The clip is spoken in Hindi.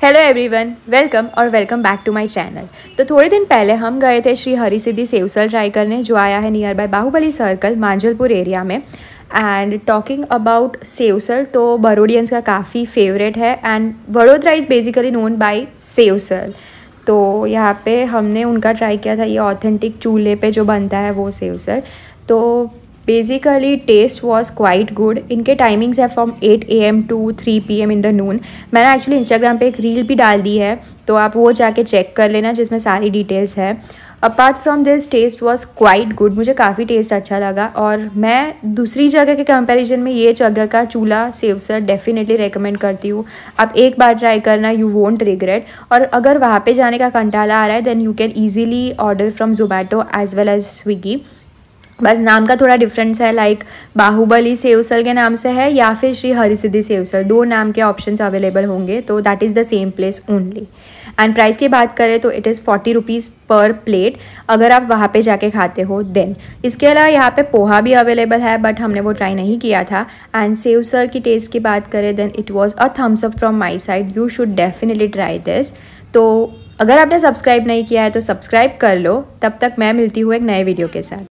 हेलो एवरीवन, वेलकम और welcome back to my channel. तो थोड़े दिन पहले हम गए थे श्री हरि सिद्धि सेवसल ट्राई करने, जो आया है near by Baahubali circle Manjalpur area में। एंड टॉकिंग अबाउट सेवसल, तो बरोडियंस का काफ़ी फेवरेट है and Vadodara is basically known by sevusal. तो यहाँ पे हमने उनका ट्राई किया था, ये ऑथेंटिक चूल्हे पे जो बनता है वो सेवसल। तो basically taste was quite good. इनके टाइमिंग्स है from 8 AM to 3 PM in the noon. मैंने एक्चुअली इंस्टाग्राम पे एक रील भी डाल दी है, तो आप वो जाके चेक कर लेना जिसमें सारी डिटेल्स है। Apart from this taste was quite good, मुझे काफ़ी टेस्ट अच्छा लगा और मैं दूसरी जगह के कंपैरिजन में ये जगह का चूल्हा सेवसल डेफिनेटली रेकमेंड करती हूँ। आप एक बार ट्राई करना, यू वोंट रिग्रेट। और अगर वहाँ पे जाने का कंटाला आ रहा है then you can easily order from Zomato as well as Swiggy. बस नाम का थोड़ा डिफरेंस है, लाइक बाहुबली सेवसल के नाम से है या फिर श्री हरि सिद्धि सेवसल, दो नाम के ऑप्शंस अवेलेबल होंगे। तो that is the same place only. And price की बात करें तो it is 40 rupees per plate अगर आप वहाँ पे जाके खाते हो देन। इसके अलावा यहाँ पे पोहा भी अवेलेबल है, बट हमने वो ट्राई नहीं किया था। एंड सेवसल की टेस्ट की बात करें then it was a thumbs up from my side, you should definitely try this. तो अगर आपने सब्सक्राइब नहीं किया है तो सब्सक्राइब कर लो। तब तक मैं मिलती हूँ एक नए वीडियो के साथ।